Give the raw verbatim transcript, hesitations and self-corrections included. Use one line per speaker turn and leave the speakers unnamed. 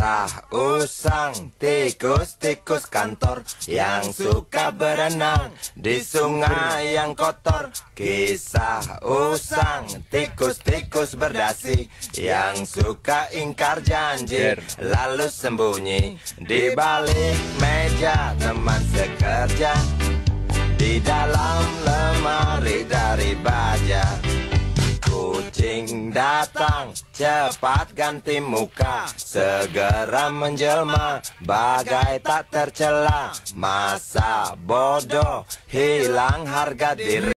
Kisah usang tikus-tikus kantor yang suka berenang di sungai yang kotor. Kisah usang tikus-tikus berdasi yang suka ingkar janji lalu sembunyi di balik meja teman sekerja, di dalam lemari dari baja. Kucing datang, cepat ganti muka, segera menjelma, bagai tak tercela. Masa bodoh, hilang harga diri.